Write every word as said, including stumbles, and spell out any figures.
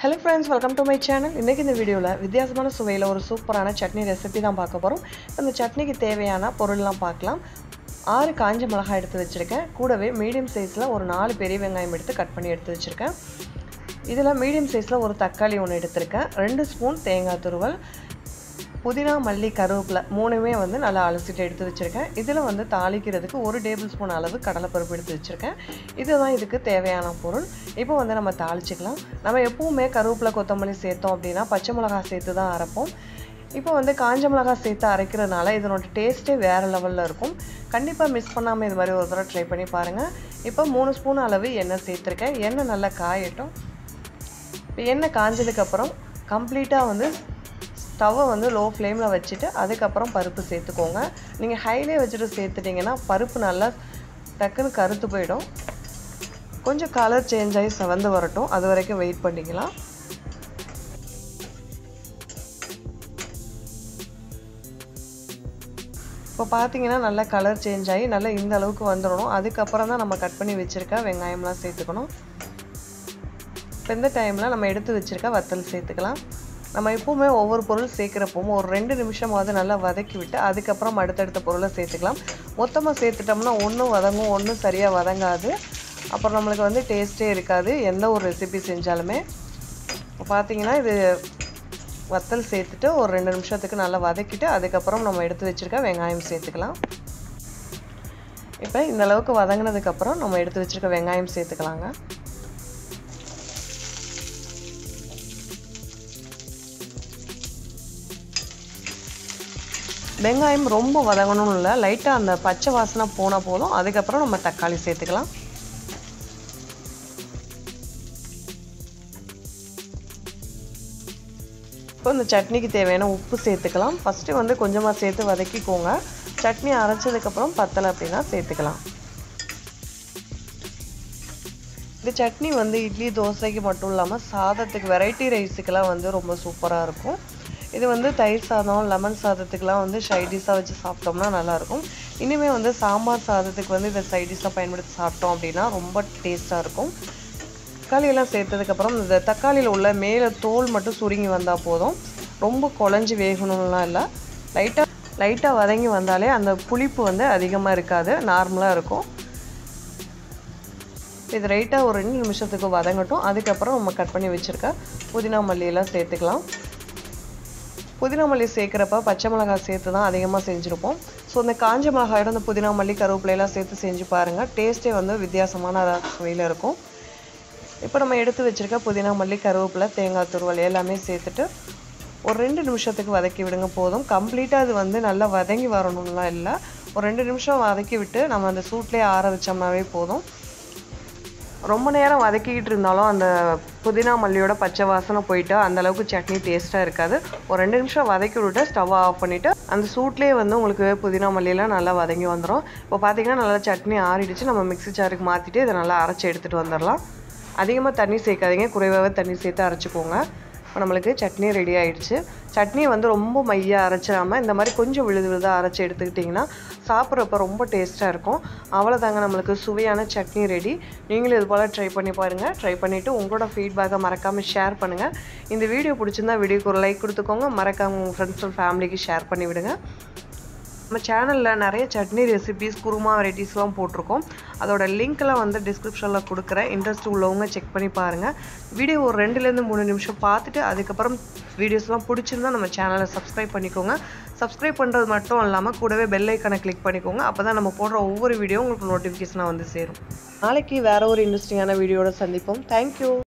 Hello friends, welcome to my channel. இன்னைக்கு இந்த வீடியோல வித்தியாசமான சுவையில ஒரு சூப்பரான சட்னி ரெசிபி தான் பார்க்க போறோம். இந்த சட்னிக்கு தேவையான பொருள்லாம் பார்க்கலாம். ஆறு காஞ்ச மிளகாய் எடுத்து வச்சிருக்கேன். கூடவே மீடியம் சைஸ்ல ஒரு நாலு பெரிய வெங்காயம் எடுத்து கட் பண்ணி எடுத்து வச்சிருக்கேன். இதெல்லாம் மீடியம் சைஸ்ல ஒரு தக்காளி ஒன்று எடுத்துர்க்கேன். ரெண்டு ஸ்பூன் தேங்காய் துருவல், புதினா மல்லி கருவேப்பிலை மூணுமே வந்து நல்லா அலசிட்டு எடுத்து வச்சிருக்கேன். இதில் வந்து தாளிக்கிறதுக்கு ஒரு டேபிள் ஸ்பூன் அளவு கடலைப்பருப்பு எடுத்து வச்சிருக்கேன். இதுதான் இதுக்கு தேவையான பொருள். இப்போ வந்து நம்ம தாளிச்சிக்கலாம். நம்ம எப்பவுமே கருவேப்பிலை கொத்தமல்லி சேர்த்தோம் அப்படின்னா பச்சை மிளகாய் சேர்த்து தான் அரைப்போம். இப்போ வந்து காஞ்ச மிளகாய் சேர்த்து அரைக்கிறதுனால இதனோட டேஸ்ட்டே வேறு லெவலில் இருக்கும். கண்டிப்பாக மிஸ் பண்ணாமல் இது மாதிரி ஒரு தடவை ட்ரை பண்ணி பாருங்கள். இப்போ மூணு ஸ்பூன் அளவு எண்ணெய் சேர்த்துருக்கேன். எண்ணெய் நல்லா காயட்டும். இப்போ எண்ணெய் காஞ்சதுக்கப்புறம் கம்ப்ளீட்டாக வந்து ஸ்டவ்வை வந்து லோ ஃப்ளேமில் வச்சுட்டு அதுக்கப்புறம் பருப்பு சேர்த்துக்கோங்க. நீங்கள் ஹைலே வச்சுட்டு சேர்த்துட்டிங்கன்னா பருப்பு நல்லா டக்குன்னு கருத்து போயிடும். கொஞ்சம் கலர் சேஞ்ச் ஆகி செவந்து வரட்டும், அது வரைக்கும் வெயிட் பண்ணிக்கலாம். இப்போ பார்த்தீங்கன்னா நல்லா கலர் சேஞ்ச் ஆகி நல்லா இந்த அளவுக்கு வந்துடணும். அதுக்கப்புறம் தான் நம்ம கட் பண்ணி வச்சுருக்க வெங்காயம்லாம் சேர்த்துக்கணும். இப்போ இந்த டைமில் நம்ம எடுத்து வச்சுருக்க வத்தல் சேர்த்துக்கலாம். நம்ம எப்போவுமே ஒவ்வொரு பொருள் சேர்க்குறப்பவும் ஒரு ரெண்டு நிமிஷமாவது நல்லா வதக்கி விட்டு அதுக்கப்புறம் அடுத்தடுத்த பொருளை சேர்த்துக்கலாம். மொத்தமாக சேர்த்துட்டோம்னா ஒன்றும் வதங்கும், ஒன்றும் சரியாக வதங்காது. அப்புறம் நம்மளுக்கு வந்து டேஸ்ட்டே இருக்காது எந்த ஒரு ரெசிபி செஞ்சாலுமே. இப்போ பார்த்தீங்கன்னா இது வத்தல் சேர்த்துட்டு ஒரு ரெண்டு நிமிஷத்துக்கு நல்லா வதக்கிட்டு அதுக்கப்புறம் நம்ம எடுத்து வச்சுருக்க வெங்காயம் சேர்த்துக்கலாம். இப்போ இந்த அளவுக்கு வதங்கினதுக்கப்புறம் நம்ம எடுத்து வச்சுருக்க வெங்காயம் சேர்த்துக்கலாங்க. வெங்காயம் ரொம்ப வதங்கணும்னு இல்லை, லைட்டாக அந்த பச்சை வாசனை போனால் போதும். அதுக்கப்புறம் நம்ம தக்காளி சேர்த்துக்கலாம். இப்போ இந்த சட்னிக்கு தேவையான உப்பு சேர்த்துக்கலாம். ஃபஸ்ட்டு வந்து கொஞ்சமாக சேர்த்து வதக்கிக்கோங்க. சட்னி அரைச்சதுக்கப்புறம் பத்தலை அப்படின்னா சேர்த்துக்கலாம். இந்த சட்னி வந்து இட்லி தோசைக்கு மட்டும் இல்லாமல் சாதத்துக்கு வெரைட்டி ரைஸுக்கெல்லாம் வந்து ரொம்ப சூப்பராக இருக்கும். இது வந்து தயிர் சாதம், லெமன் சாதத்துக்கெலாம் வந்து சைடிஷாக வச்சு சாப்பிட்டோம்னா நல்லாயிருக்கும். இனிமேல் வந்து சாம்பார் சாதத்துக்கு வந்து இதை சைடிஷாக பயன்படுத்தி சாப்பிட்டோம் அப்படின்னா ரொம்ப டேஸ்ட்டாக இருக்கும். தக்காளியெல்லாம் சேர்த்ததுக்கப்புறம் இந்த தக்காளியில் உள்ள மேலே தோல் மட்டும் சுருங்கி வந்தால் போதும். ரொம்ப குழஞ்சி வேகணும்லாம் இல்லை, லைட்டாக லைட்டாக வதங்கி வந்தாலே அந்த புளிப்பு வந்து அதிகமாக இருக்காது, நார்மலாக இருக்கும். இது ரைட்டாக ஒரு ரெண்டு நிமிஷத்துக்கு வதங்கட்டும். அதுக்கப்புறம் நம்ம கட் பண்ணி வச்சுருக்க புதினா மல்லியெல்லாம் சேர்த்துக்கலாம். புதினா மல்லி சேர்க்குறப்ப பச்சை மிளகாய் சேர்த்து தான் அதிகமாக செஞ்சுருப்போம். ஸோ இந்த காஞ்ச மிளகாயோட இந்த புதினா மல்லி கருவேப்பிலையெல்லாம் சேர்த்து செஞ்சு பாருங்கள். டேஸ்ட்டே வந்து வித்தியாசமான சுவையில் இருக்கும். இப்போ நம்ம எடுத்து வச்சுருக்க புதினா மல்லி கருவேப்பிலை தேங்காய் துருவல் எல்லாமே சேர்த்துட்டு ஒரு ரெண்டு நிமிஷத்துக்கு வதக்கி விடுங்க போதும். கம்ப்ளீட்டாக அது வந்து நல்லா வதங்கி வரணும்லாம் இல்லை, ஒரு ரெண்டு நிமிஷம் வதக்கி விட்டு நம்ம அந்த சூட்லேயே ஆற வச்சோம்னாவே போதும். ரொம்ப நேரம் வதக்கிக்கிட்டு இருந்தாலும் அந்த புதினா மல்லியோட பச்சை வாசனை போயிட்டு அந்தளவுக்கு சட்னி டேஸ்ட்டாக இருக்காது. ஒரு ரெண்டு நிமிஷம் வதக்கி விட்டு ஸ்டவ் ஆஃப் பண்ணிவிட்டு அந்த சூட்லேயே வந்து உங்களுக்கு புதினா மல்லியெல்லாம் நல்லா வதங்கி வந்துடும். இப்போ பார்த்தீங்கன்னா நல்லா சட்னி ஆறிடுச்சு. நம்ம மிக்ஸி ஜாருக்கு மாற்றிட்டு இதை நல்லா அரைச்சி எடுத்துகிட்டு வந்துடலாம். அதிகமாக தண்ணி சேர்க்காதீங்க, குறைவாகவே தண்ணி சேர்த்து அரைச்சிக்கோங்க. இப்போ நம்மளுக்கு சட்னி ரெடி ஆகிடுச்சு. சட்னியை வந்து ரொம்ப மையாக அரைச்சிடாமல் இந்த மாதிரி கொஞ்சம் விழுது விழுதாக அரைச்சி எடுத்துக்கிட்டிங்கன்னா சாப்பிட்றப்ப ரொம்ப டேஸ்ட்டாக இருக்கும். அவ்வளோதாங்க, நம்மளுக்கு சுவையான சட்னி ரெடி. நீங்களும் இது போல் ட்ரை பண்ணி பாருங்கள். ட்ரை பண்ணிவிட்டு உங்களோட ஃபீட்பேக்கை மறக்காமல் ஷேர் பண்ணுங்கள். இந்த வீடியோ பிடிச்சிருந்தா வீடியோக்கு ஒரு லைக் கொடுத்துக்கோங்க. மறக்காமல் உங்கள் ஃப்ரெண்ட்ஸ் அண்ட் ஃபேமிலிக்கு ஷேர் பண்ணி விடுங்க. நம்ம சேனலில் நிறைய சட்னி ரெசிபீஸ், குருமா வெரைட்டிஸ்லாம் போட்டிருக்கோம். அதோட லிங்க்கெலாம் வந்து டிஸ்கிரிப்ஷனில் கொடுக்குறேன். இன்ட்ரெஸ்ட் உள்ளவங்க செக் பண்ணி பாருங்கள். வீடியோ ஒரு ரெண்டுலேருந்து மூணு நிமிஷம் பார்த்துட்டு அதுக்கப்புறம் வீடியோஸ்லாம் பிடிச்சிருந்தா நம்ம சேனலை சப்ஸ்கிரைப் பண்ணிக்கோங்க. சப்ஸ்கிரைப் பண்ணுறது மட்டும் இல்லாமல் கூடவே பெல் ஐக்கானை கிளிக் பண்ணிக்கோங்க. அப்போ தான் நம்ம போடுற ஒவ்வொரு வீடியோ உங்களுக்கு நோட்டிஃபிகேஷனாக வந்து சேரும். நாளைக்கு வேறு ஒரு இன்ட்ரெஸ்டிங்கான வீடியோட சந்திப்போம். தேங்க்யூ.